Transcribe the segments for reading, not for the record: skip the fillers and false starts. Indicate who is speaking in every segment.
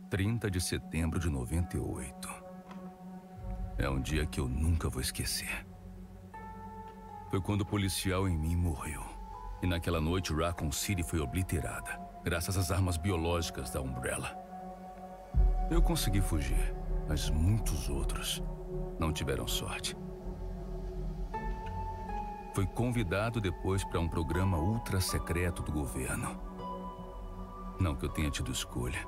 Speaker 1: 30 de setembro de 98. É um dia que eu nunca vou esquecer. Foi quando o policial em mim morreu. E naquela noite, Raccoon City foi obliterada, graças às armas biológicas da Umbrella. Eu consegui fugir, mas muitos outros não tiveram sorte. Fui convidado depois para um programa ultra secreto do governo. Não que eu tenha tido escolha.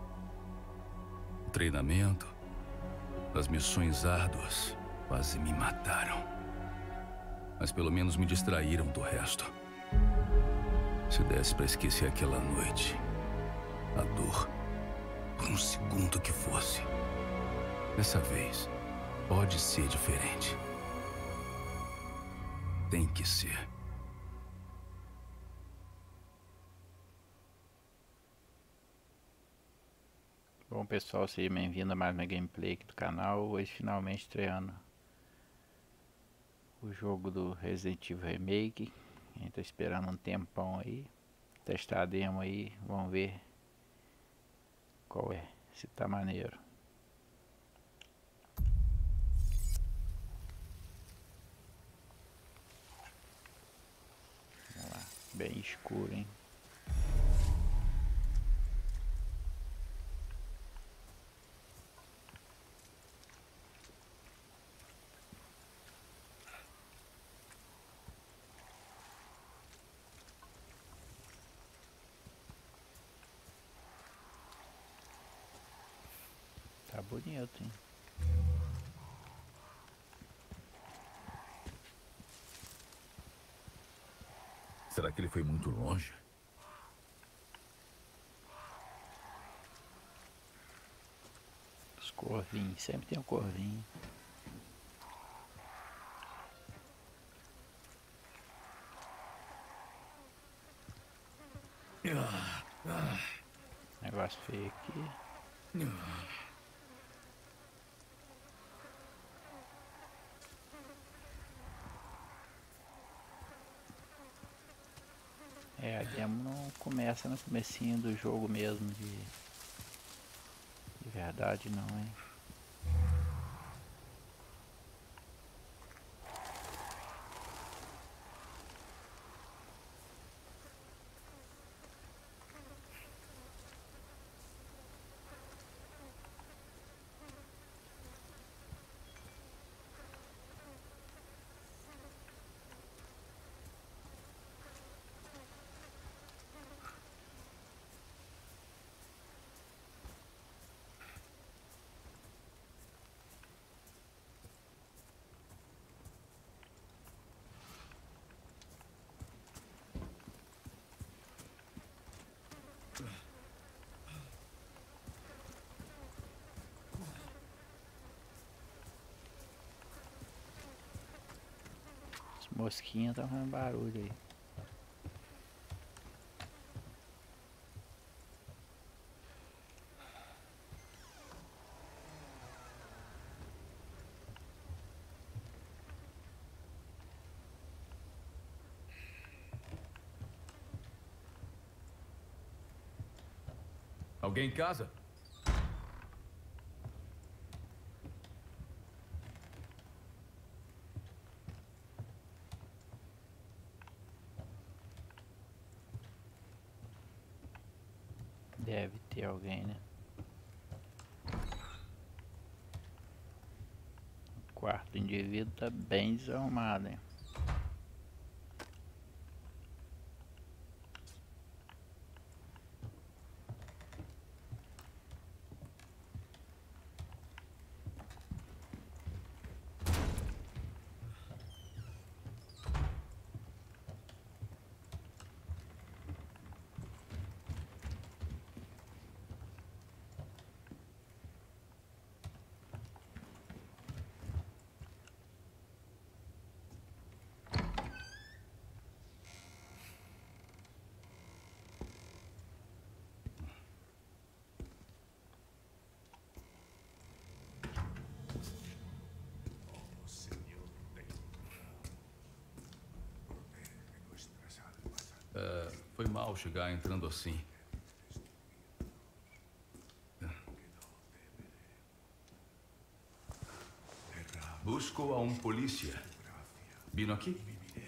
Speaker 1: O treinamento, as missões árduas quase me mataram. Mas pelo menos me distraíram do resto. Se desse para esquecer aquela noite, a dor, por um segundo que fosse, dessa vez pode ser diferente. Tem que ser.
Speaker 2: Bom, pessoal, seja bem-vindo a mais uma gameplay aqui do canal. Hoje finalmente estreando o jogo do Resident Evil Remake. A gente tá esperando um tempão aí. Testar a demo aí, vamos ver qual é, se tá maneiro. Vamos lá, bem escuro, hein? Tá bonito, hein?
Speaker 1: Será que ele foi muito longe?
Speaker 2: Os corvinhos, sempre tem um corvinho. Negócio feio aqui. É, a demo não começa no comecinho do jogo mesmo de verdade não, hein? As mosquinhas estão fazendo barulho aí.
Speaker 1: Alguém em casa?
Speaker 2: Deve ter alguém, né? O quarto do indivíduo tá bem desarrumado, hein?
Speaker 1: Foi mal chegar entrando assim. Busco a un policía. ¿Vino aquí?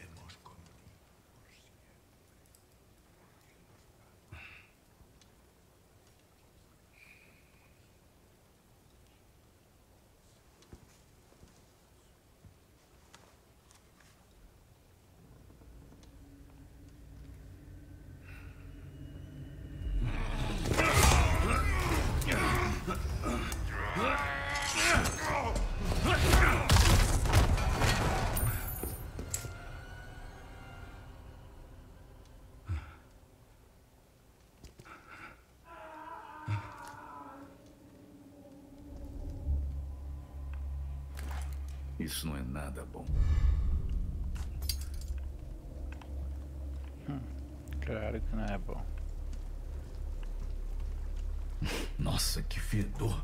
Speaker 1: Isso não é nada bom.
Speaker 2: Claro que não é bom.
Speaker 1: Nossa, que fedor.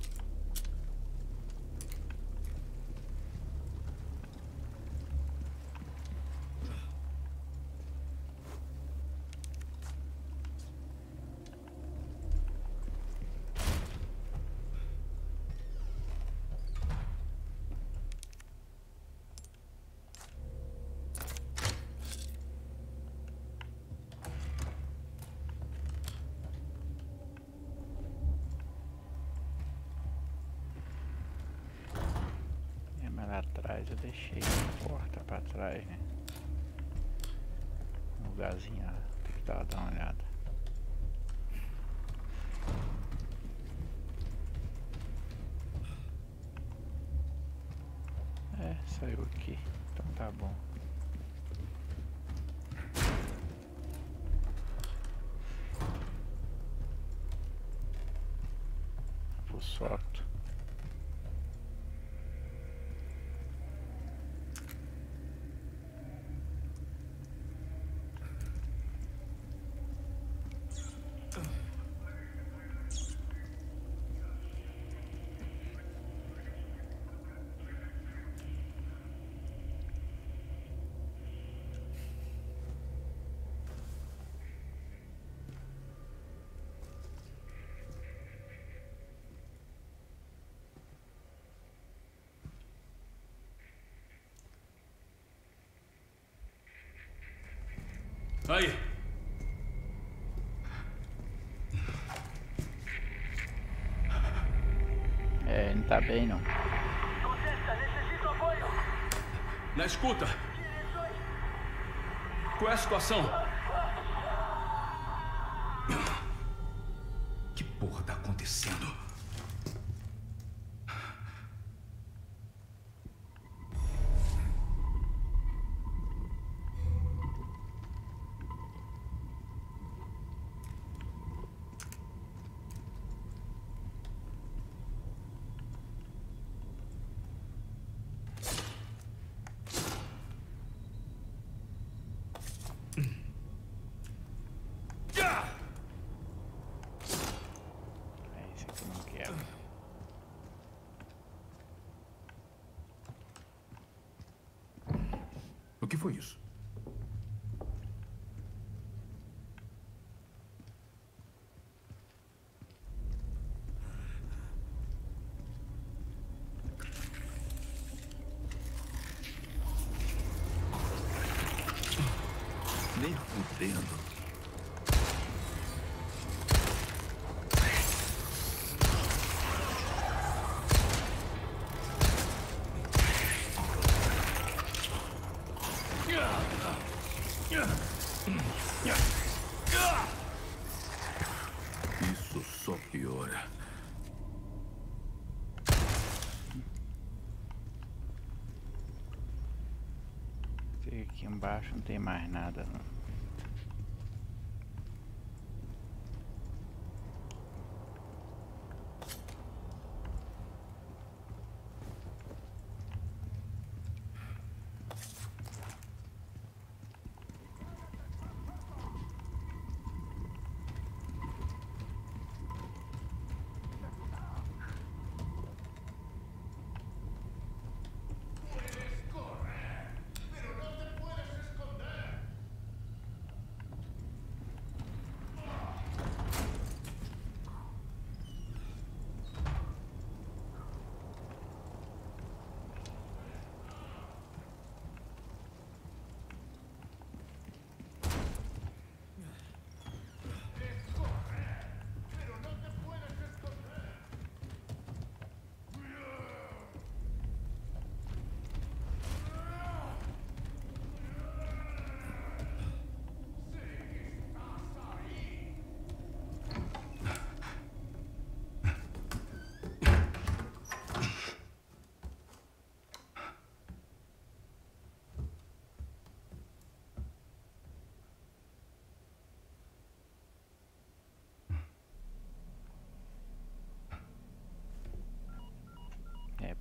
Speaker 2: Lá atrás eu deixei a porta pra trás, né? Um lugarzinho lá, tem que dar uma olhada. É, saiu aqui, então tá bom. Vou solto.
Speaker 1: Aí!
Speaker 2: É, não tá bem não.
Speaker 3: Contesta, necessito apoio!
Speaker 1: Na escuta! Qual é a situação? Que porra tá acontecendo?
Speaker 2: Esse aqui não quebra.
Speaker 1: O que foi isso? Nem fudendo. Isso só piora.
Speaker 2: Aqui embaixo não tem mais nada não.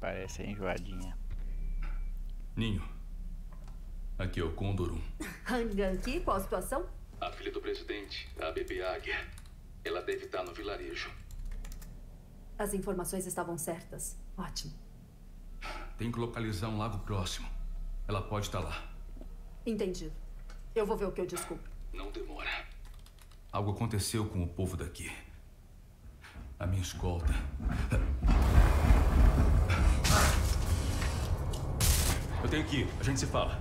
Speaker 2: Parece enjoadinha.
Speaker 1: Ninho. Aqui é o Condor 1.
Speaker 4: Hannigan aqui, qual a situação?
Speaker 1: A filha do presidente, a bebê Águia. Ela deve estar no vilarejo.
Speaker 4: As informações estavam certas. Ótimo.
Speaker 1: Tem que localizar um lago próximo. Ela pode estar lá.
Speaker 4: Entendido. Eu vou ver o que eu descubro.
Speaker 1: Não demora. Algo aconteceu com o povo daqui. A minha escolta. Eu tenho que ir. A gente se fala.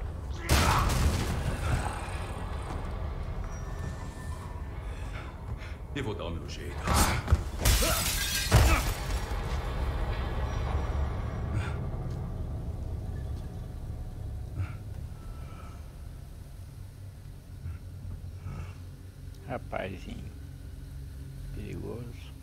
Speaker 1: Eu vou dar o meu jeito.
Speaker 2: Rapazinho perigoso.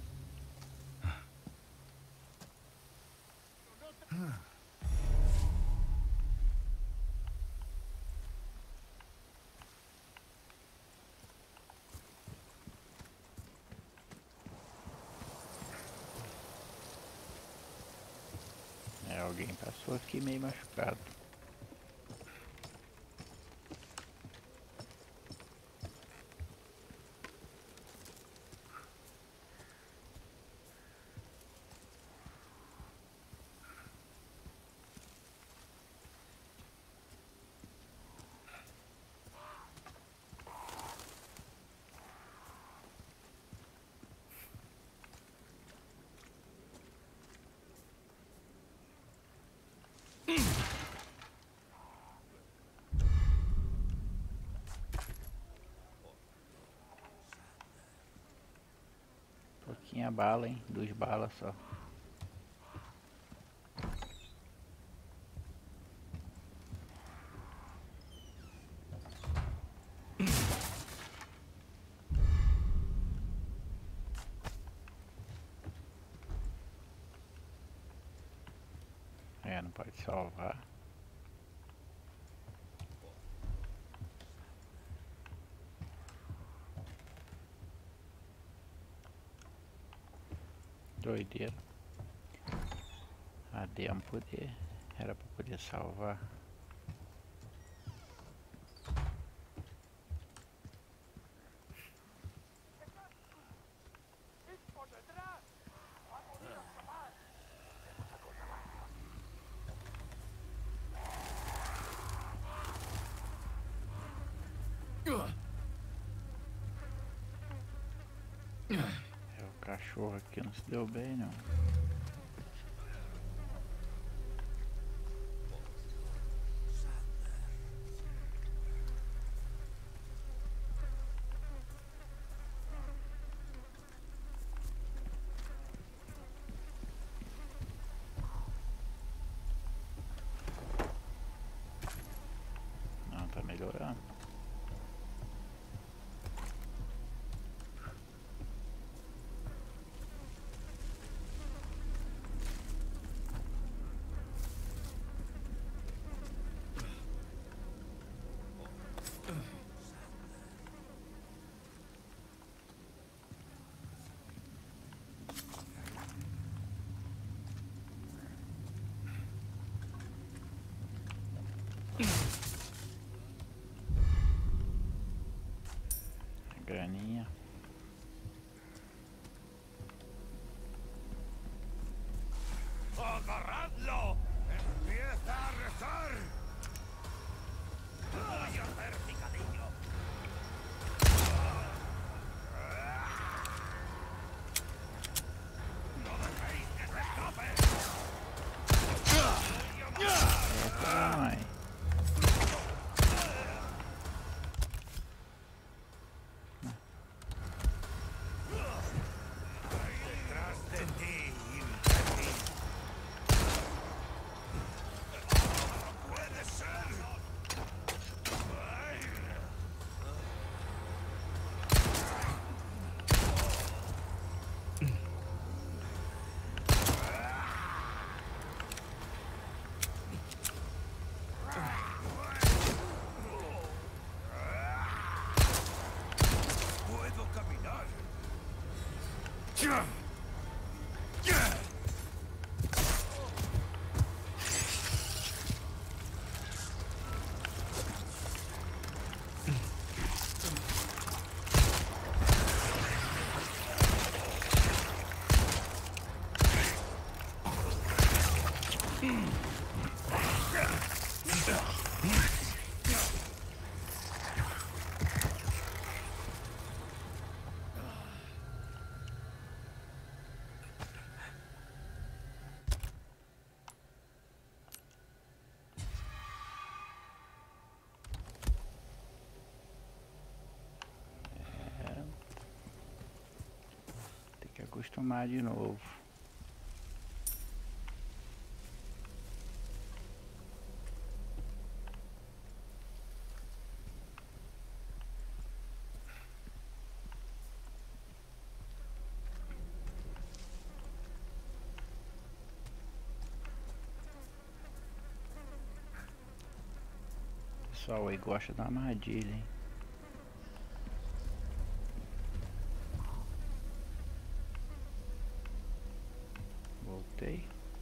Speaker 2: Alguém passou aqui meio machucado. Pouquinha bala, hein? 2 balas só. Não pode salvar. Doideira. A demo poder. Era pra poder salvar. O cachorro aqui não se deu bem, não. Não, tá melhorando. Graninha.
Speaker 5: ¡Agarradlo! ¡Empieza a rezar! ¡Voy a hacer picadillo! ¡No dejéis que se escape!
Speaker 2: Ai.
Speaker 5: ¡Detrás de ti, infeliz! ¡No puede ser! ¡Puedo caminar!
Speaker 2: acostumar de novo. O pessoal aí gosta da armadilha, hein? Voltei.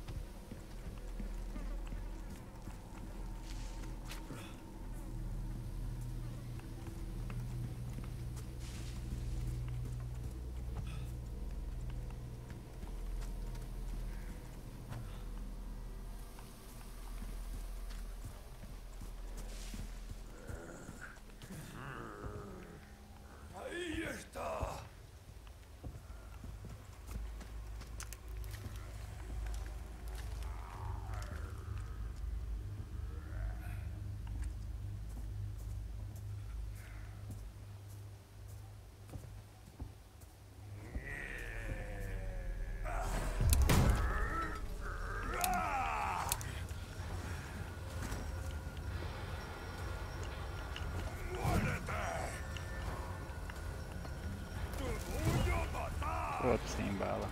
Speaker 5: Ahí está.
Speaker 2: Outro sem bala.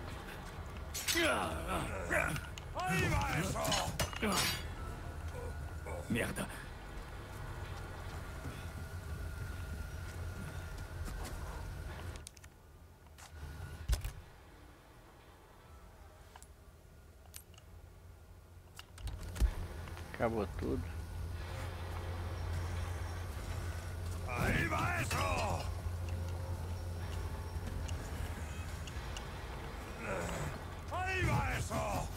Speaker 5: Ahí va eso.
Speaker 1: Merda.
Speaker 2: Acabou tudo.
Speaker 5: Ahí va eso. Ahí va eso.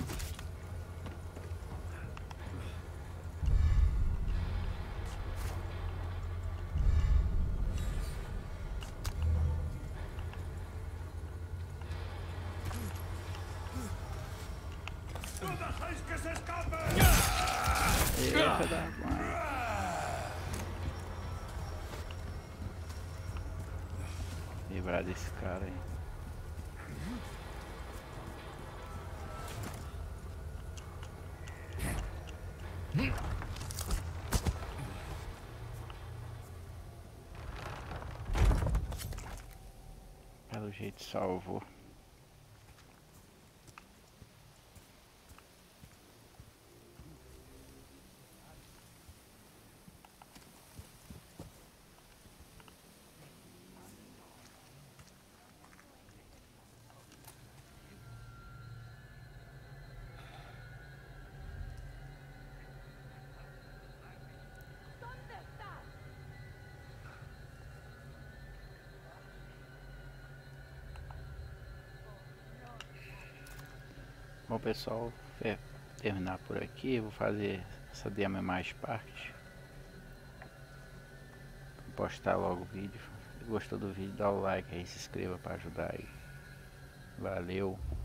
Speaker 5: ¡No dejéis que se escape!
Speaker 2: Eita da mãe. Livrar desse cara aí. Pelo jeito salvou. Bom pessoal, terminar por aqui, vou fazer essa demo em mais partes. Vou postar logo o vídeo. Se gostou do vídeo, dá o like aí, se inscreva para ajudar aí. Valeu!